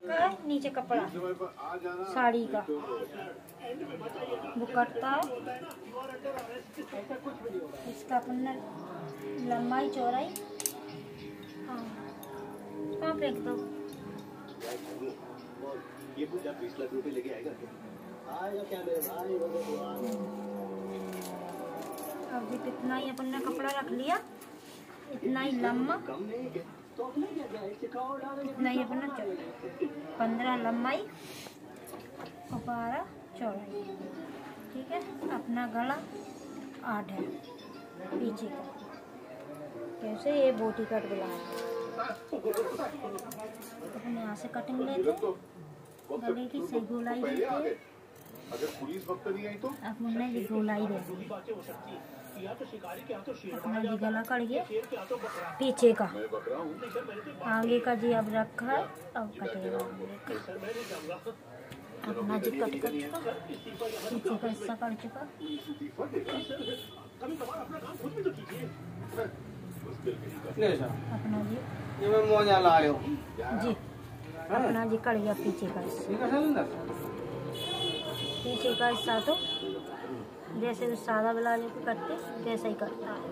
का नीचे कपड़ा साड़ी का वो कटता है। इसका अपन लंबाई चौड़ाई कहाँ फेंक दो। ये पूजा 20 लाख रुपए लेके आएगा क्या मेरे भाई। अब जी इतना ही अपन ने कपड़ा रख लिया, इतना ही लंबा, इतना ही अपन 15 लंबाई और 12 चौड़ाई। ठीक है, अपना गला 8 है पीछे का। कैसे ये बोटी कट बुला अपन यहाँ से कटिंग लेते, गले की सही गोलाई देते। अगर पुलिस वक्त नहीं आई तो अपने जी गोलाई दे अपना जी गला कट गया पीछे का, आगे का जी अब रखा है, अब कटेगा अपना जी कट कर चुका, पीछे का हिस्सा कट चुका। अपना जी जी अपना जी कट गया पीछे का हिस्सा। पीछे का हिस्सा तो जैसे तो सादा ब्लाउज को करते वैसा ही करता है।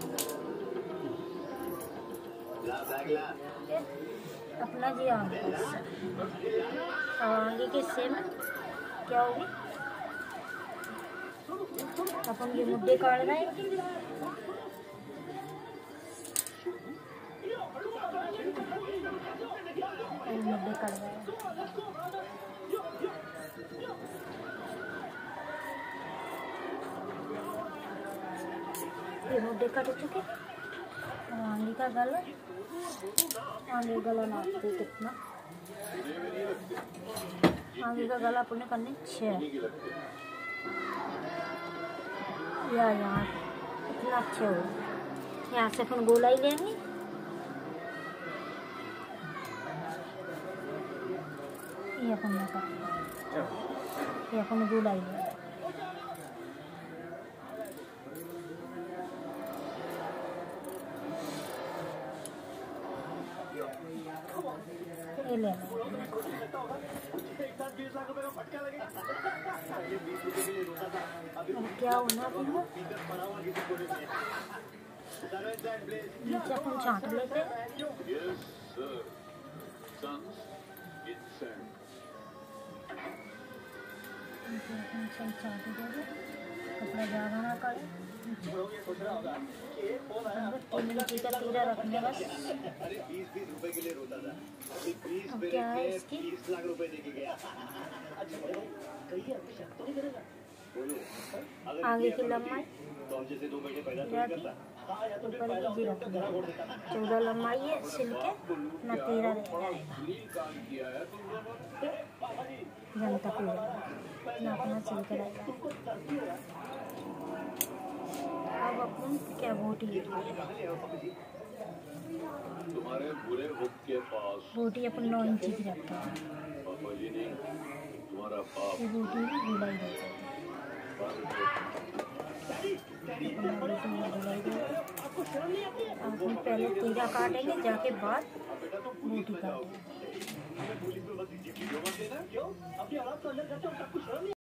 अपना जी आगे का हिस्सा, और आगे के हिस्से में क्या होगी, अपन ये मुद्दे काट रहे हैं। मुद्दे काट रहे हैं, मुद्दे कट चुके। और आगे का गला, आगे गला नापते कितना, आगे का गला अपने करने 6 या यहाँ इतना अच्छे हो। यहाँ से अपन गोलाई लेंगे, ये अपन ये अपन गोलाई लेंगे। ये ले क्या होना नीचे अपन छांट लेते। कपड़ा ज़्यादा ना काटे, 3 इंची का तीरा रखने बस। अब क्या है इसकी आगे की लंबाई ऊपर की जी रखनी, 14 लंबाई है, सिल के अपना तीरा रह जाएगा, जनता को अपना सिल के रह जाएगा। अब अपन क्या बोटी तुम्हारे बुरे हुक के पास बोटी अपन 9 इंची की रखते हैं। ये बोटी में गुलाई देते हैं, अपन पहले तीरा काटेंगे, जाके बाद बोटी काटेंगे।